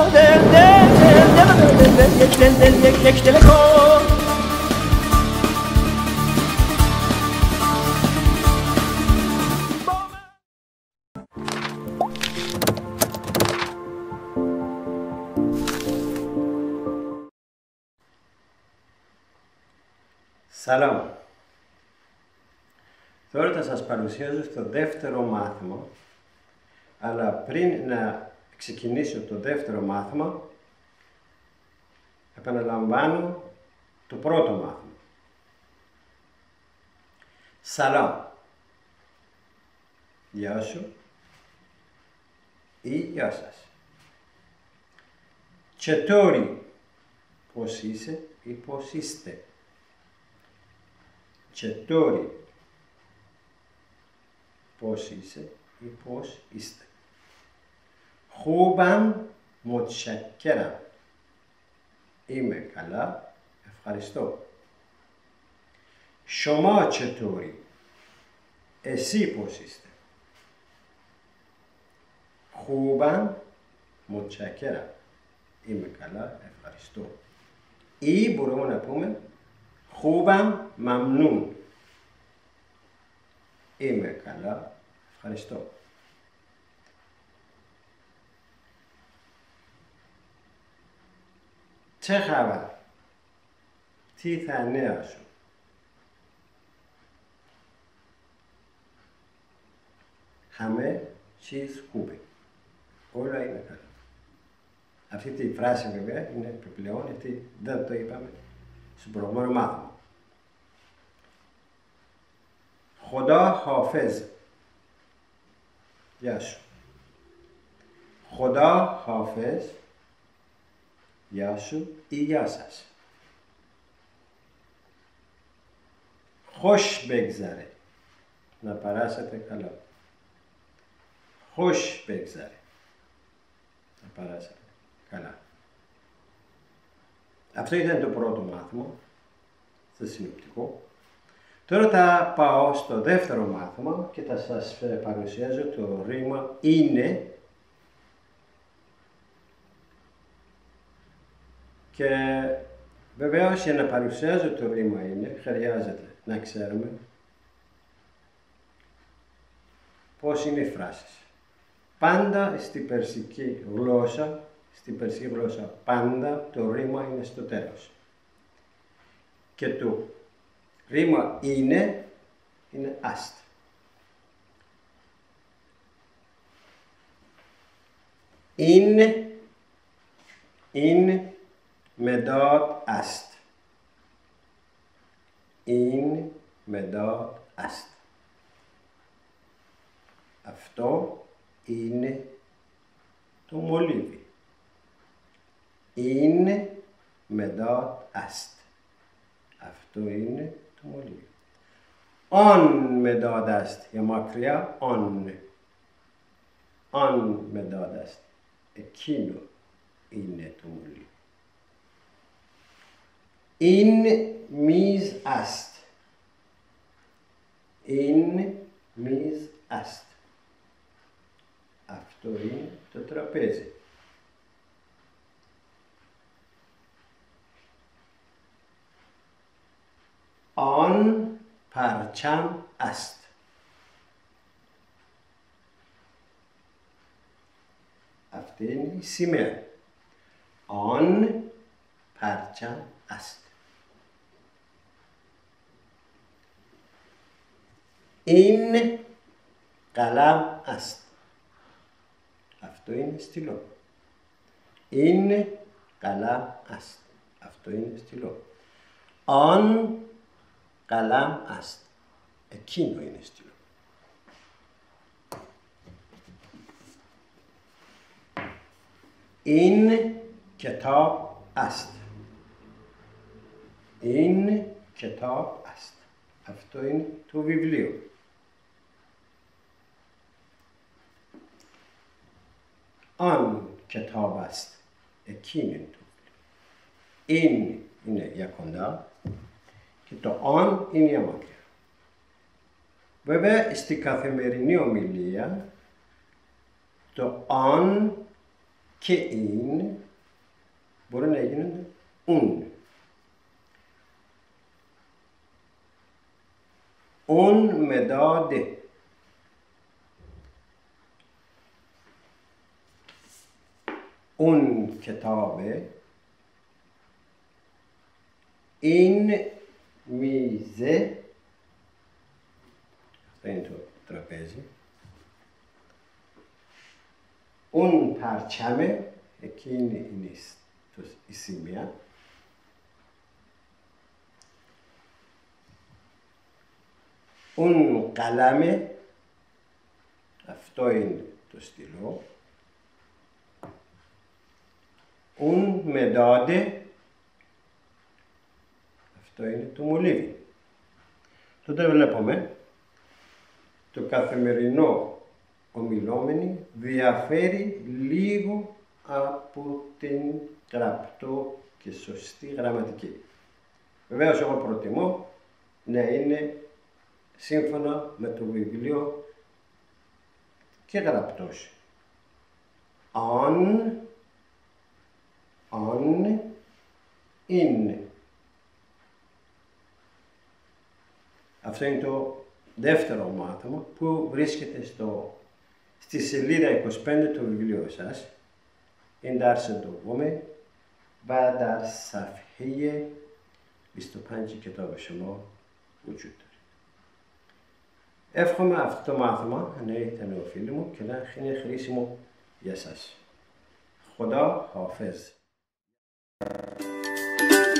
Σαλάμ. Τώρα θα σας παρουσιάσω στο δεύτερο μάθημα, αλλά πριν να ξεκινήσω το δεύτερο μάθημα, επαναλαμβάνω το πρώτο μάθημα. Σαλάμ. Γεια σου ή γεια σας. Τσετόρι. Πώς είσαι ή πώς είστε. Τσετόρι. Πώς είσαι ή πώς είστε. Χούμπαμ μοτσακέρα. Είμαι καλά, ευχαριστώ. Σωμά τσετόρι. Εσύ πώς είστε. Χούμπαμ μοτσακέρα. Είμαι καλά, ευχαριστώ. Ή μπορούμε να πούμε χούμπαμ μαμνούν. Είμαι καλά, ευχαριστώ. Τσέχαβα. Τι θα νέα σου. Χαμέ τσίς χούμπε. Όλα είναι καλά. Αυτή τη φράση βέβαια είναι επιπλέον γιατί δεν το είπαμε στο προηγούμενο μάθημα. خدا حافظ. Γεια σου. خدا حافظ. Γεια σου ή γεια σας. خوش بگذره. Να περάσετε καλά. خوش بگذره. Να περάσετε καλά. Αυτό ήταν το πρώτο μάθημα, στο συνοπτικό. Τώρα θα πάω στο δεύτερο μάθημα και θα σας παρουσιάζω το ρήμα είναι και βεβαίως για να παρουσιάζω το ρήμα είναι χρειάζεται να ξέρουμε πώς είναι οι φράσεις. Πάντα στην περσική γλώσσα, πάντα το ρήμα είναι στο τέλος. Και το ρήμα είναι ast. Είναι με dot ast. Είναι με dot ast. Αυτό είναι το μολύβι. Είναι με dot ast. Αυτό είναι το μολύβι. On με dot ast. Για μακριά, on. On με dot ast. Εκείνο είναι το μολύβι. In mis ast. In mis ast. Αυτό είναι το τραπέζι. On parcham ast. Αυτή είναι η σημαία. On parcham ast. In kalam ast. Αυτό είναι στυλό. Είναι καλά ast. Αυτό είναι στυλό. On kalam ast. Εκείνο είναι στυλό. Είναι kitab ast. Είναι kitab ast. Αυτό είναι το βιβλίο. Αν kitab ast. Εκείνο είναι το βιβλίο. Είναι για κοντά και το on είναι για μακριά. Βέβαια, στην καθημερινή ομιλία, το on και είναι μπορεί να γίνονται ουν. ουν μετά δε. ουν κετάβε. این میزه. Αυτό είναι το τραπέζι. ουν παρچامه. Εκείνη είναι η σημαία. ουν καλάμε. Αυτό είναι το στυλό. ουν μεδάδε. Αυτό είναι το μολύβι. Τότε βλέπουμε το καθημερινό ομιλόμενοι διαφέρει λίγο από την γραπτό και σωστή γραμματική. Βεβαίως εγώ προτιμώ να είναι σύμφωνα με το βιβλίο και γραπτός. Αν είναι. Αυτό είναι το δεύτερο μάθημα που βρίσκεται στη σελίδα 25 του βιβλίου σας. این درس دومه و در صفحه 25 کتاب شما وجود داره. εύχομαι αυτό το μάθημα να ήταν νεοφίλοι μου και να είναι χρήσιμο για σας. خدا حافظ.